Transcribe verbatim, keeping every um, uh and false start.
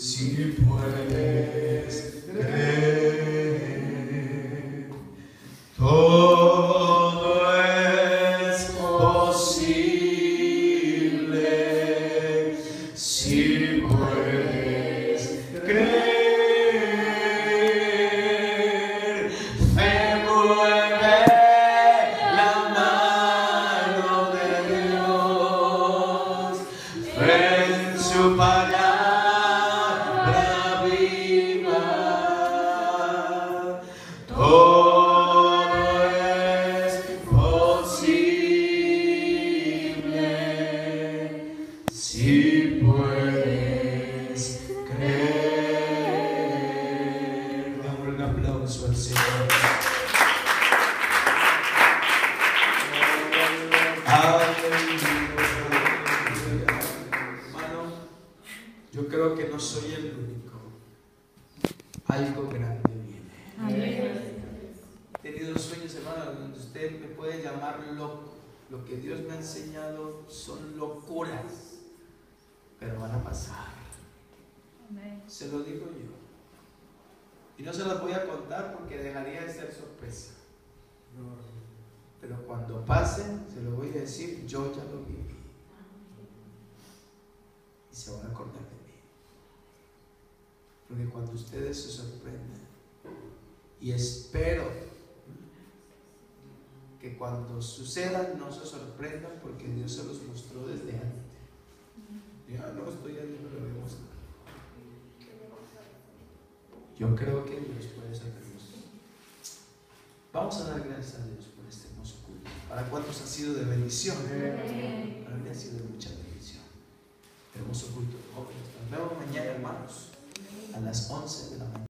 si puedes creer, todo es posible, si puedes creer. Fe mueve la mano de Dios, fe en su palabra viva. Todo es posible, si puedes creer. Damos un aplauso al Señor. Hermano, yo creo que no soy el único. Algo grande viene. Amén. He tenido sueños, hermano, donde usted me puede llamar loco. Lo que Dios me ha enseñado son locuras, pero van a pasar. Amén. Se lo digo yo. Y no se las voy a contar porque dejaría de ser sorpresa. Pero cuando pasen, se lo voy a decir, yo ya lo viví. Y se van a acordar de mí. Porque cuando ustedes se sorprenden, y espero que cuando sucedan no se sorprendan porque Dios se los mostró desde antes. Ya no estoy ahí, pero lo vemos. Yo creo que Dios puede sacarnos. Vamos a dar gracias a Dios por este hermoso culto. ¿Para cuántos ha sido de bendición? Para mí ha sido de mucha bendición. Hermoso culto de jóvenes. Nos vemos mañana, hermanos, a las once de la mañana.